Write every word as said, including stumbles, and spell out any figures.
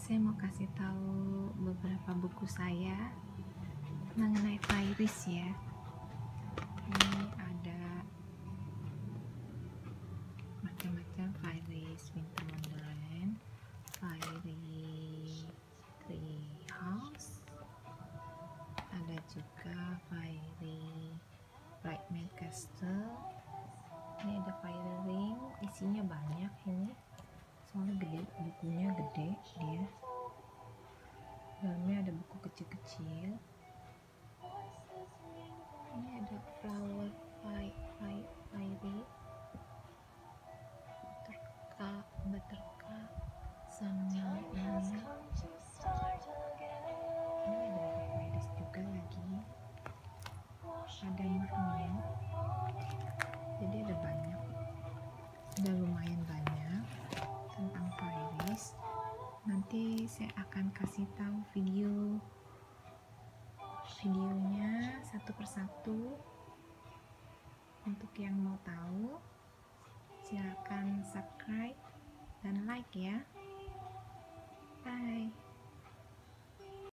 saya mau kasih tahu beberapa buku saya mengenai virus ya. Ini ada macam-macam virus: Winter Wonderland, virus Treehouse, ada juga virus Brightman Castle. Ini ada Fire Ring, isinya banyak ini, soalnya gede, bukunya gede dia. Dalamnya ada buku kecil-kecil. Ini ada Flower Fire Fire Buttercup Buttercup sama ini. Ini ada virus juga lagi. Ada mermaid. Jadi ada banyak, ada lumayan banyak tentang virus. Nanti saya akan kasih tahu video videonya satu persatu. Untuk yang mau tahu, silakan subscribe